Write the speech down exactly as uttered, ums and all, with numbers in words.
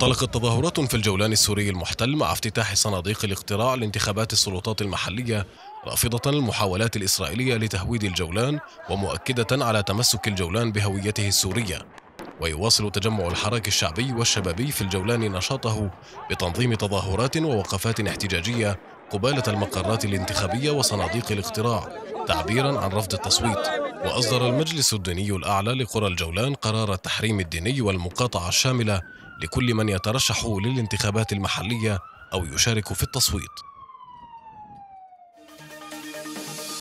انطلقت تظاهرات في الجولان السوري المحتل مع افتتاح صناديق الاقتراع لانتخابات السلطات المحلية، رافضة المحاولات الإسرائيلية لتهويد الجولان ومؤكدة على تمسك الجولان بهويته السورية. ويواصل تجمع الحراك الشعبي والشبابي في الجولان نشاطه بتنظيم تظاهرات ووقفات احتجاجية قبالة المقرات الانتخابية وصناديق الاقتراع تعبيرا عن رفض التصويت. وأصدر المجلس الديني الأعلى لقرى الجولان قرار التحريم الديني والمقاطعة الشاملة لكل من يترشح للانتخابات المحلية أو يشارك في التصويت.